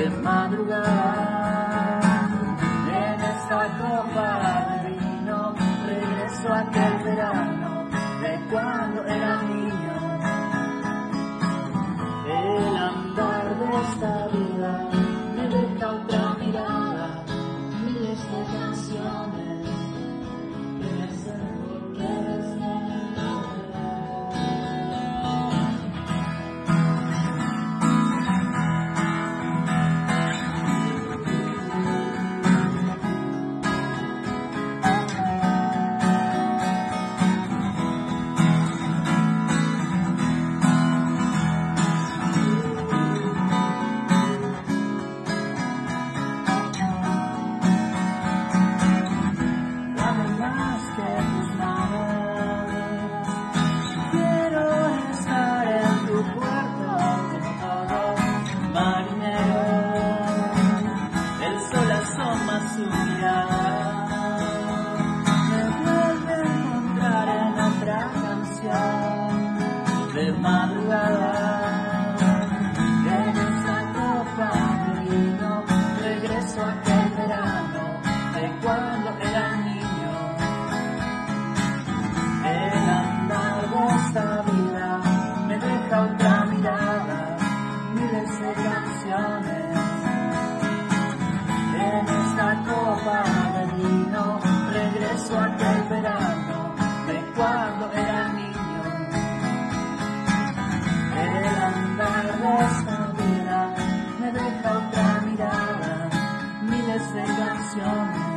madrugada. En esta copa de vino regreso a aquel verano de cuando era niño. El andar de esta vida me deja otra mirada, miles de canciones que me hacen volver. Su mirada me vuelve a encontrar en otra canción de madrugada. En esta copa de vino regreso a aquel verano de cuando era niño. El andar de esta vida me deja otra mirada, miles de canciones. En esta copa de vino regreso a aquel verano de cuando era niño. El andar de esta vida me deja otra mirada, miles de canciones.